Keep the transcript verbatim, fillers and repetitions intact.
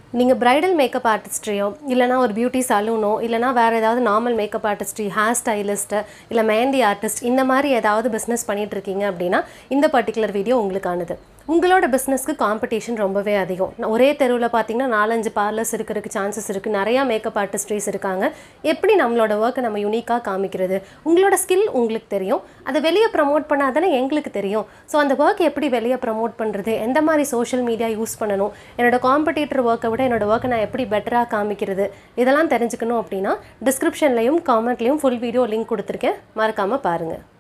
நீங்கள் bridal makeup ஆர்டிஸ்ட்ரியோ இல்லைனா ஒரு பியூட்டி சலூனோ இல்லைனா வேறு ஏதாவது normal makeup artistry hair stylist இல்லை மெஹந்தி ஆர்டிஸ்ட் இந்த மாதிரி ஏதாவது பிஸ்னஸ் பண்ணிகிட்ருக்கீங்க அப்படின்னா இந்த பர்டிகுலர் வீடியோ உங்களுக்கானது. உங்களோட பிஸ்னஸ்க்கு காம்படிஷன் ரொம்பவே அதிகம். ஒரே தெருவில் பார்த்தீங்கன்னா நாலஞ்சு பார்லர்ஸ் இருக்கிறதுக்கு சான்சஸ் இருக்குது. நிறையா மேக்கப் ஆர்டிஸ்ட்ரீஸ் இருக்காங்க. எப்படி நம்மளோட ஒர்க்கை நம்ம யூனிக்காக காமிக்கிறது? உங்களோட ஸ்கில் உங்களுக்கு தெரியும், அதை வெளியே ப்ரமோட் பண்ணால் தானே எங்களுக்கு தெரியும். ஸோ அந்த ஒர்க் எப்படி வெளியே ப்ரமோட் பண்ணுறது, எந்த மாதிரி சோஷியல் மீடியா யூஸ் பண்ணணும், என்னோட காம்படிட்டர் ஒர்க்கை விட என்னோட ஒர்க்கை நான் எப்படி பெட்டராக காமிக்கிறது, இதெல்லாம் தெரிஞ்சுக்கணும் அப்படின்னா டிஸ்கிரிப்ஷன்லையும் காமெண்ட்லேயும் ஃபுல் வீடியோ லிங்க் கொடுத்துருக்கேன், மறக்காமல் பாருங்கள்.